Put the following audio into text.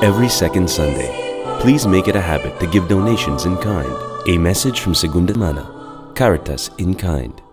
every second Sunday. Please make it a habit to give donations in kind. A message from Segunda, Caritas in kind.